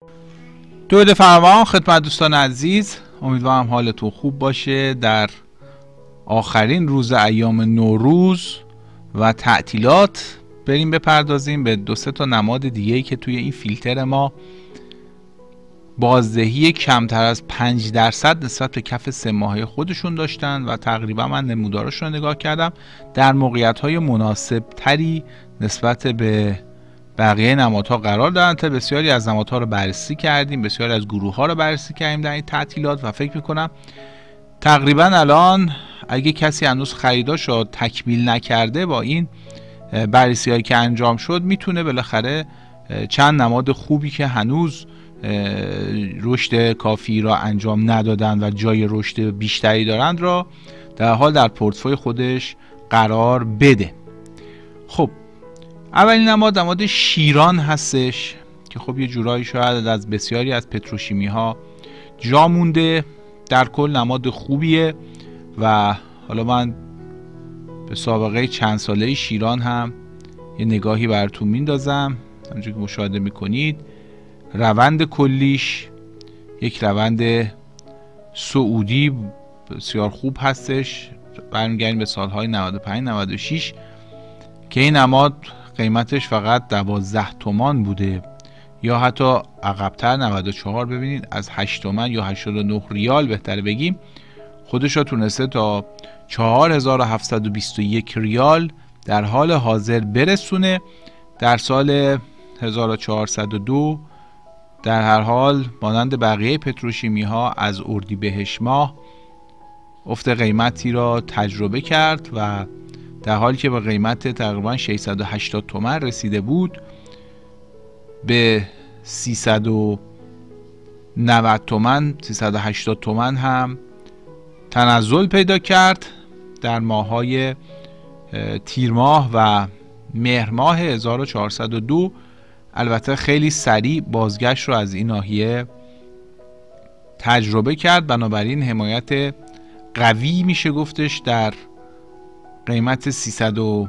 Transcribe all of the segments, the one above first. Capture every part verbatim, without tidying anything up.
درود فراوان خدمت دوستان عزیز، امیدوارم حالتون خوب باشه. در آخرین روز ایام نوروز و تعطیلات بریم بپردازیم به دو سه تا نماد دیگه‌ای که توی این فیلتر ما بازدهی کمتر از پنج درصد نسبت به کف سه ماهه خودشون داشتن و تقریبا من نمودارش رو نگاه کردم در موقعیت‌های مناسب تری نسبت به بقیه نمادها قرار دارن. تا بسیاری از نمادها رو بررسی کردیم، بسیاری از گروه ها رو بررسی کردیم در این تعطیلات و فکر میکنم تقریبا الان اگه کسی هنوز خریداش رو تکمیل نکرده با این بررسی هایی که انجام شد میتونه بالاخره چند نماد خوبی که هنوز رشد کافی را انجام ندادن و جای رشد بیشتری دارند را در حال در پورتفوی خودش قرار بده. خب اولین نماد نماد شیران هستش که خب یه جورایی شاید از بسیاری از پتروشیمی ها جا مونده. در کل نماد خوبیه و حالا من به سابقه چند ساله شیران هم یه نگاهی براتون میندازم. همونجوری که مشاهده میکنید روند کلیش یک روند صعودی بسیار خوب هستش. برمیگردیم به سالهای نود و پنج نود و شش که این نماد قیمتش فقط دوازده تومان بوده یا حتی عقب‌تر نود و چهار. ببینید از هشت تومان یا هشتاد و نه ریال بهتره بگیم خودش را تونسته تا چهار هزار و هفتصد و بیست و یک ریال در حال حاضر برسونه. در سال هزار و چهارصد و دو در هر حال مانند بقیه پتروشیمی ها از اردیبهشت ماه افت قیمتی را تجربه کرد و در حالی که به قیمت تقریبا ششصد و هشتاد تومان رسیده بود به سیصد و نود تومان سیصد و هشتاد تومان هم تنزل پیدا کرد. در ماه‌های تیر ماه و مهر ماه هزار و چهارصد و دو البته خیلی سریع بازگشت رو از این ناحیه تجربه کرد. بنابراین حمایت قوی میشه گفتش در قیمت سیصد و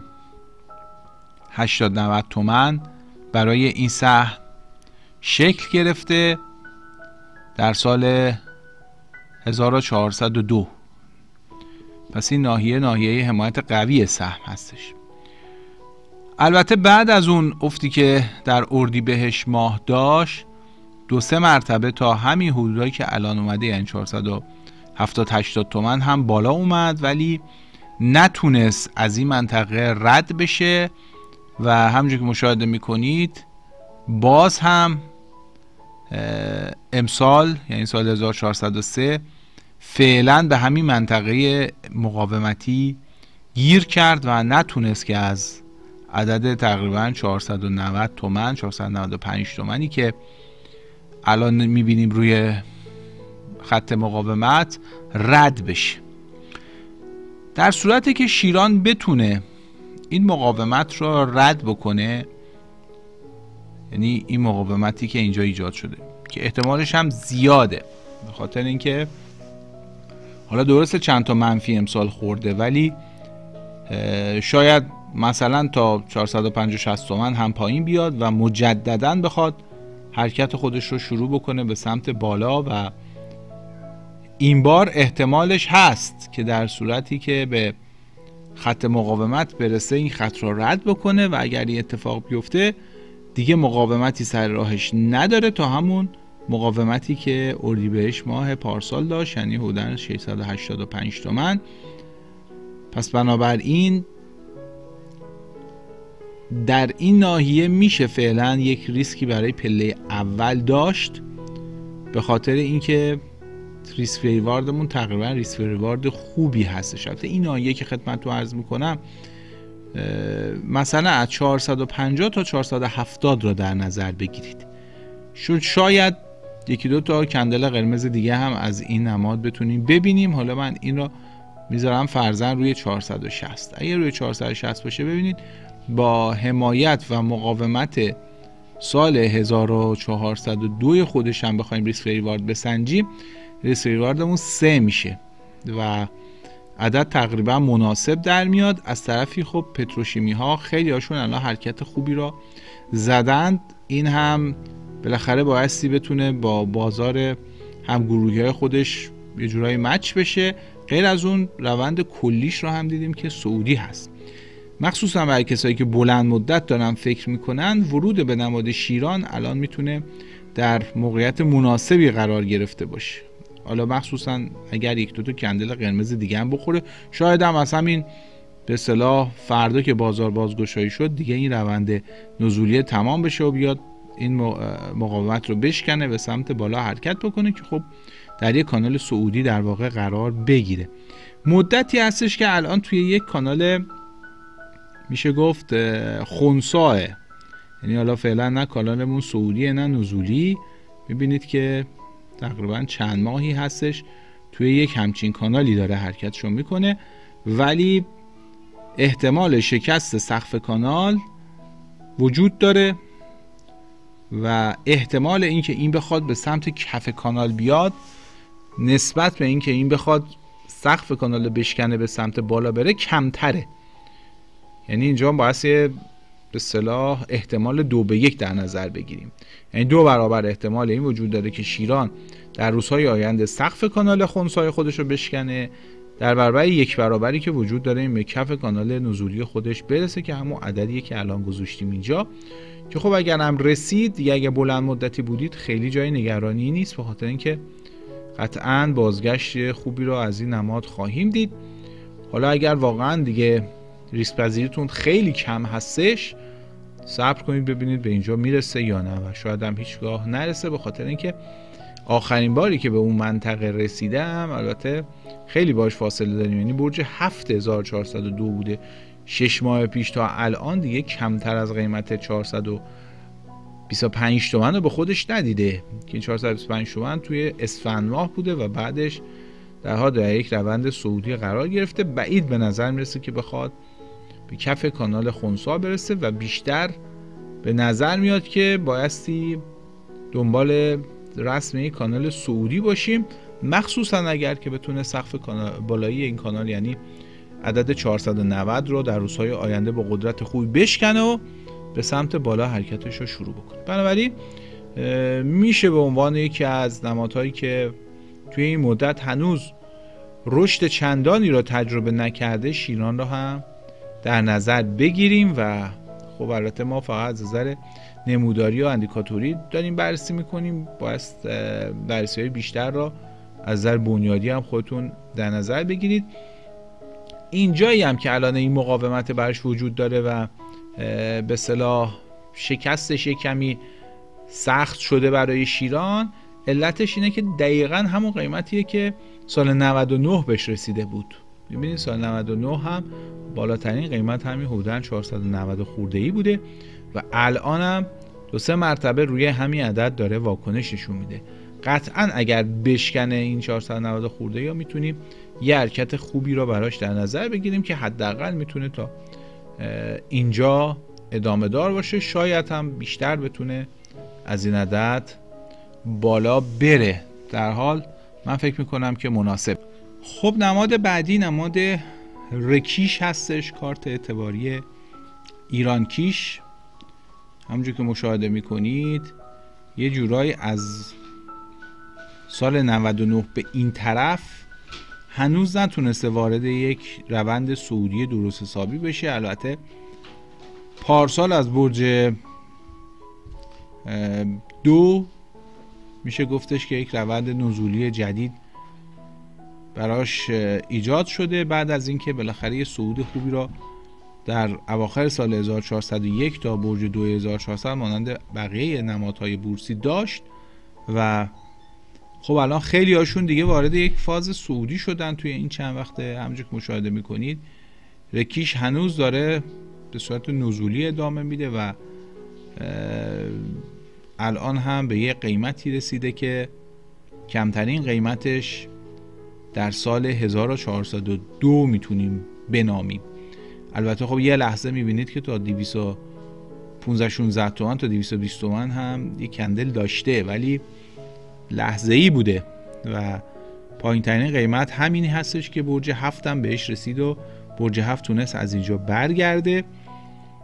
هشتاد نود تومان برای این سهم شکل گرفته در سال هزار و چهارصد و دو. پس این ناحیه ناحیه حمایت قوی سهم هستش. البته بعد از اون افتی که در اردیبهشت ماه داشت دو سه مرتبه تا همین حدودایی که الان اومده یعنی چهارصد و هفتاد هشتاد تومان هم بالا اومد ولی نتونست از این منطقه رد بشه و همونجور که مشاهده میکنید باز هم امسال یعنی سال هزار و چهارصد و سه فعلا به همین منطقه مقاومتی گیر کرد و نتونست که از عدد تقریبا چهارصد و نود تومان چهارصد و نود و پنج تومانی که الان میبینیم روی خط مقاومت رد بشه. در صورتی که شیران بتونه این مقاومت رو رد بکنه، یعنی این مقاومتی که اینجا ایجاد شده که احتمالش هم زیاده به خاطر اینکه حالا درسته چند تا منفی امسال خورده ولی شاید مثلا تا چهارصد و پنجاه شصت تومان هم پایین بیاد و مجددا بخواد حرکت خودش رو شروع بکنه به سمت بالا و این بار احتمالش هست که در صورتی که به خط مقاومت برسه این خط رو رد بکنه و اگر این اتفاق بیفته دیگه مقاومتی سر راهش نداره تا همون مقاومتی که اردیبهشت ماه پارسال داشت یعنی حدود ششصد و هشتاد و پنج تومان. پس بنابراین در این ناحیه میشه فعلا یک ریسکی برای پله اول داشت به خاطر اینکه ریسک ریواردمون تقریبا ریسک ریوارد خوبی هستش. البته این ناحیه که خدمتتون عرض میکنم مثلا از چهارصد و پنجاه تا چهارصد و هفتاد را در نظر بگیرید. شاید یکی دو تا کندل قرمز دیگه هم از این نماد بتونیم ببینیم. حالا من این را میذارم فرضاً روی چهارصد و شصت. اگر روی چهارصد و شصت باشه ببینید با حمایت و مقاومت سال هزار و چهارصد و دو خودش هم بخوایم ریسک ریوارد بسنجیم ریسک ریواردمون سه میشه و عدد تقریبا مناسب در میاد. از طرفی خب پتروشیمی ها خیلی هاشون الان حرکت خوبی را زدند. این هم بالاخره بایستی بتونه با بازار همگروهی های خودش یه جورایی مچ بشه. غیر از اون روند کلیش رو هم دیدیم که سعودی هست. مخصوصا برای کسایی که بلند مدت دارن فکر میکنن، ورود به نماد شیران الان میتونه در موقعیت مناسبی قرار گرفته باشه. حالا مخصوصا اگر یک دو تا کندل قرمز دیگه هم بخوره، شاید هم از همین به اصطلاح فردا که بازار بازگشایی شد دیگه این روند نزولی تمام بشه و بیاد این مقاومت رو بشکنه به سمت بالا حرکت بکنه که خب در یک کانال سعودی در واقع قرار بگیره. مدتی هستش که الان توی یک کانال میشه گفت خنثیه، یعنی حالا فعلا نه کانالمون سعودیه نه نزولی. میبینید که تقریبا چند ماهی هستش توی یک همچین کانالی داره حرکتشو میکنه، ولی احتمال شکست سقف کانال وجود داره و احتمال اینکه این بخواد به سمت کف کانال بیاد نسبت به اینکه این بخواد سقف کانال بشکنه به سمت بالا بره کمتره. یعنی اینجا باعث به اصطلاح احتمال دو به یک در نظر بگیریم، یعنی دو برابر احتمال این وجود داره که شیران در روزهای آینده سقف کانال خنثی خودش رو بشکنه، در برابر یک برابری که وجود داره این به کف کانال نزولی خودش برسه که همون عددیه که الان گذاشتیم اینجا. که خب اگر هم رسید یا اگر بلند مدتی بودید خیلی جای نگرانی نیست، به خاطر اینکه قطعاً بازگشت خوبی رو از این نماد خواهیم دید. حالا اگر واقعاً دیگه ریسک پذیریتون خیلی کم هستش، صبر کنید ببینید به اینجا میرسه یا نه و شاید هم هیچگاه نرسه، به خاطر اینکه آخرین باری که به اون منطقه رسیدم البته خیلی باش فاصله داریم، یعنی برج هفت هزار و چهارصد و دو بوده شش ماه پیش، تا الان دیگه کمتر از قیمت چهارصد و بیست و پنج تومن رو به خودش ندیده که این چهارصد و بیست و پنج تومن توی اسفند ماه بوده و بعدش در حال در یک روند صعودی قرار گرفته. بعید به نظر میرسه که بخواد به کف کانال خنثی برسه و بیشتر به نظر میاد که بایستی دنبال رسم این کانال سعودی باشیم، مخصوصا اگر که بتونه سقف بالایی این کانال یعنی عدد چهارصد و نود رو در روزهای آینده با قدرت خوبی بشکنه و به سمت بالا حرکتش رو شروع بکنه. بنابراین میشه به عنوان یکی از نمادهایی که توی این مدت هنوز رشد چندانی را تجربه نکرده شیران را هم در نظر بگیریم و خب البته ما فقط از نظر نموداری و اندیکاتوری داریم بررسی میکنیم، باید بررسی های بیشتر را از نظر بنیادی هم خودتون در نظر بگیرید. اینجایی هم که الان این مقاومت برش وجود داره و به اصطلاح شکستش یک کمی سخت شده برای شیران، علتش اینه که دقیقاً همون قیمتیه که سال نود و نه بهش رسیده بود. ببینید سال نود و نه هم بالاترین قیمت همین حدوداً چهارصد و نود خورده ای بوده و الان هم دو سه مرتبه روی همین عدد داره واکنش نشون میده. قطعاً اگر بشکنه این چهارصد و نود خورده یا میتونیم یه حرکت خوبی رو براش در نظر بگیریم که حداقل میتونه تا اینجا ادامه دار باشه، شاید هم بیشتر بتونه از این عدد بالا بره. در حال من فکر میکنم که مناسب. خب نماد بعدی نماد رکیش هستش، کارت اعتباری ایران کیش. همونجور که مشاهده میکنید یه جورایی از سال نود و نه به این طرف هنوز نتونسته وارد یک روند صعودی درست حسابی بشه. البته پارسال از برج دو میشه گفتش که یک روند نزولی جدید براش ایجاد شده بعد از اینکه بالاخره یه صعود خوبی را در اواخر سال هزار و چهارصد و یک تا برج دو هزار و چهارصد مانند بقیه نمادهای بورسی داشت و خب الان خیلی هاشون دیگه وارد یک فاز صعودی شدن توی این چند وقته. همونجور که مشاهده میکنید رکیش هنوز داره به صورت نزولی ادامه میده و الان هم به یه قیمتی رسیده که کمترین قیمتش در سال هزار و چهارصد و دو میتونیم بنامیم. البته خب یه لحظه میبینید که تا دویست و پانزده شانزده تومن تا دویست و بیست تومن هم یه کندل داشته، ولی لحظه ای بوده و پایین ترین قیمت همینی هستش که برج هفت هم بهش رسید و برج هفت تونست از اینجا برگرده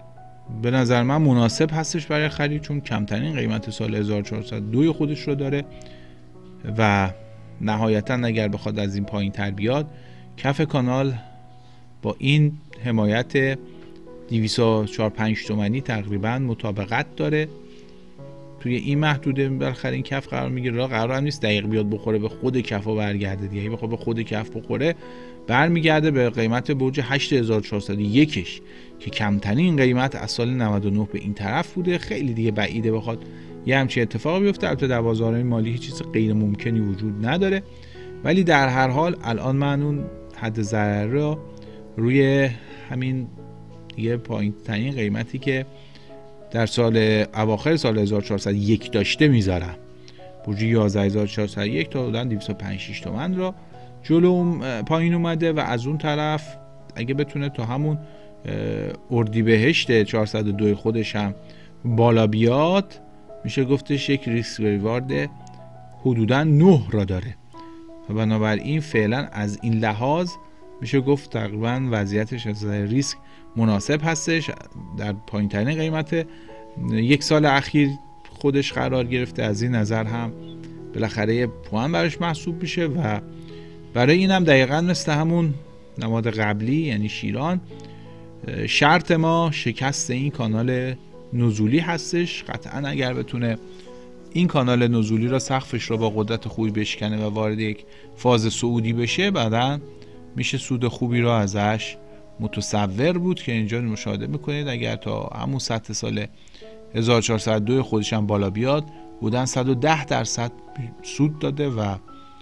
به نظر من مناسب هستش برای خرید، چون کمترین قیمت سال هزار و چهارصد و دو خودش رو داره و نهایتا اگر بخواد از این پایین تر بیاد، کف کانال با این حمایت دویست و چهل و پنج تومانی تقریبا مطابقت داره. توی این محدوده بالاخره این کف قرار میگیره. را قرار هم نیست دقیق بیاد بخوره به خود کف و برگرده دیگه. اگه بخواد به خود کف بخوره برمیگرده به قیمت برج هشت هزار و چهارصد و یک که کمترین قیمت از سال نود و نه به این طرف بوده. خیلی دیگه بعیده بخواد یه همچین اتفاقی بیفته. البته در بازارهای مالی هیچ چیز غیر ممکنی وجود نداره، ولی در هر حال الان من اون حد ضرر رو روی همین یه پایین ترین قیمتی که در سال اواخر سال هزار و چهارصد و یک داشته میذارم، برج یازده هزار و چهارصد و یک تا حدود دویست و پنج شش تومن را جلو پایین اومده و از اون طرف اگه بتونه تا همون اردیبهشت چهارصد و دو خودش هم بالا بیاد، میشه گفتش یک ریسک ریوارد حدودا نه را داره و بنابراین فعلا از این لحاظ میشه گفت تقریبا وضعیتش از ریسک مناسب هستش. در پایین ترین قیمت یک سال اخیر خودش قرار گرفته، از این نظر هم بالاخره پوان براش محسوب میشه و برای این هم دقیقا مثل همون نماد قبلی یعنی شیران، شرط ما شکست این کانال نزولی هستش. قطعا اگر بتونه این کانال نزولی را سقفش را با قدرت خوبی بشکنه و وارد یک فاز صعودی بشه، بعدا میشه سود خوبی را ازش متصور بود که اینجا مشاهده میکنید اگر تا همون سطح سال هزار و چهارصد و دو خودش هم بالا بیاد بودن صد و ده درصد سود داده و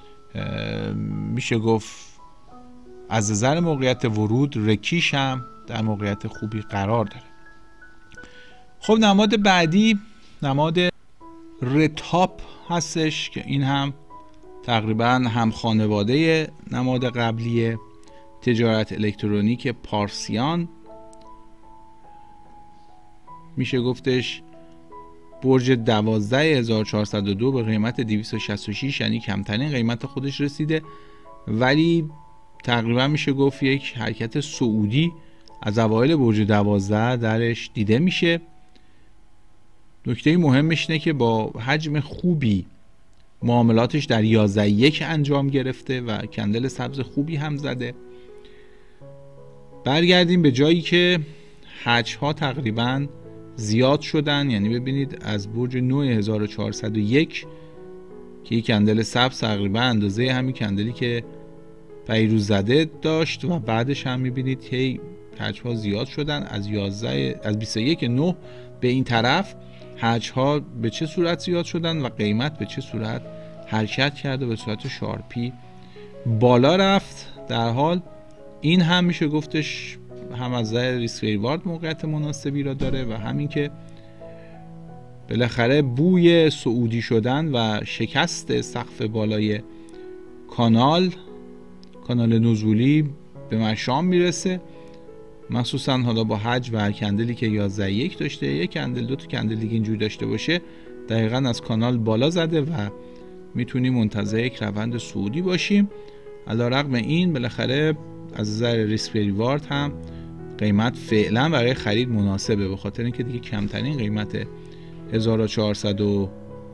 میشه گفت از نظر موقعیت ورود رکیش هم در موقعیت خوبی قرار داره. خب نماد بعدی نماد رتاپ هستش که این هم تقریبا هم خانواده نماد قبلی تجارت الکترونیک پارسیان، میشه گفتش برج دوازده هزار و چهارصد و دو به قیمت دویست و شصت و شش، یعنی کمترین قیمت خودش رسیده، ولی تقریبا میشه گفت یک حرکت صعودی از اوایل برج دوازده درش دیده میشه. نکته مهمش اینه که با حجم خوبی معاملاتش در یازده یک انجام گرفته و کندل سبز خوبی هم زده. برگردیم به جایی که حجم ها تقریبا زیاد شدن، یعنی ببینید از برج نه هزار و چهارصد و یک که یک کندل سبز تقریبا اندازه همین کندلی که پیروز زده داشت و بعدش هم میبینید که حجم ها زیاد شدن از یازده از بیست و یک نه به این طرف. حجم ها به چه صورت زیاد شدن و قیمت به چه صورت حرکت کرده، به صورت شارپی بالا رفت. در حال این هم میشه گفتش هم از نظر ریسک ریوارد موقعیت مناسبی را داره و همین که بالاخره بوی صعودی شدن و شکست سقف بالای کانال کانال نزولی به مشام میرسه، مخصوصا حالا با حجم و کندلی که یازده یک داشته. یک کندل دو تا کندل دیگه اینجوری داشته باشه دقیقاً از کانال بالا زده و میتونیم منتظر یک روند صعودی باشیم. علیرغم این بالاخره از نظر ریسک ریوارد هم قیمت فعلا برای خرید مناسبه، به خاطر اینکه دیگه کمترین قیمت هزار و چهارصد و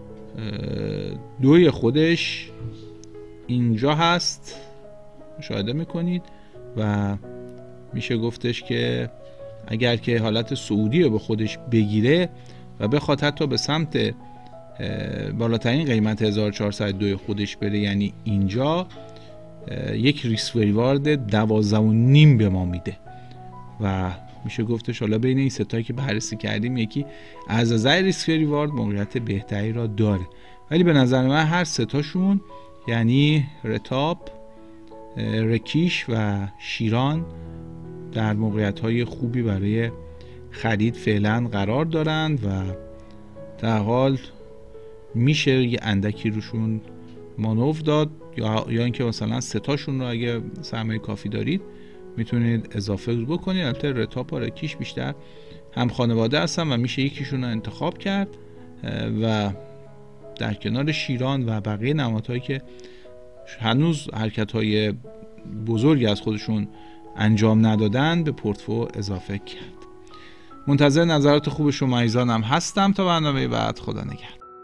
دو خودش اینجا هست، مشاهده میکنید و میشه گفتش که اگر که حالت صعودی رو به خودش بگیره و بخواد حتی به سمت بالاترین قیمت هزار و چهارصد و دو خودش بره، یعنی اینجا یک ریسک ریوارد دوازده و نیم به ما میده و میشه گفتش حالا بین این ستایی که بررسی کردیم یکی از نظر ریسک ریوارد موقعیت بهتری را داره، ولی به نظر من هر ستاشون یعنی رتاپ، رکیش و شیران در موقعیت های خوبی برای خرید فعلا قرار دارند و در حال میشه یه اندکی روشون مانور داد یا یا اینکه مثلا ستاشون رو اگه سرمایه کافی دارید میتونید اضافه بکنید. البته رتاپ و رکیش بیشتر هم خانواده هستن و میشه یکیشون رو انتخاب کرد و در کنار شیران و بقیه نمادهایی که هنوز حرکت‌های بزرگی از خودشون انجام ندادن به پورتفولیو اضافه کرد. منتظر نظرات خوب شما عزیزانم هستم. تا برنامه بعد، خدا نگهدار.